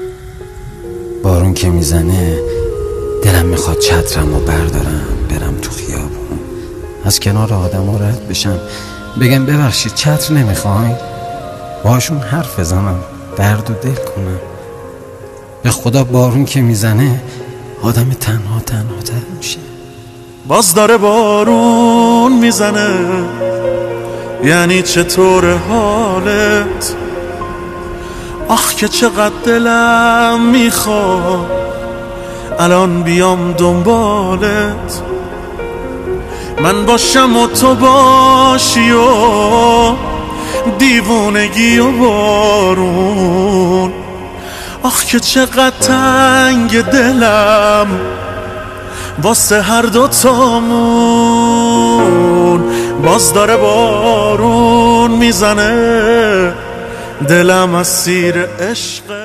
بارون که میزنه دلم میخواد چترمو بردارم برم تو خیابون، از کنار آدم ها رد بشم، بگم ببخشید چتر نمیخواین، باشون حرف بزنم، درد و دل کنم. به خدا بارون که میزنه آدم تنها تر میشه. باز داره بارون میزنه، یعنی چطور حالت؟ آخ که چقدر دلم میخواد الان بیام دنبالت، من باشم و تو باشی و دیوونگی و بارون. آخ که چقدر تنگ دلم واسه هر دوتامون. باز داره بارون میزنه، دلم اسیر عشق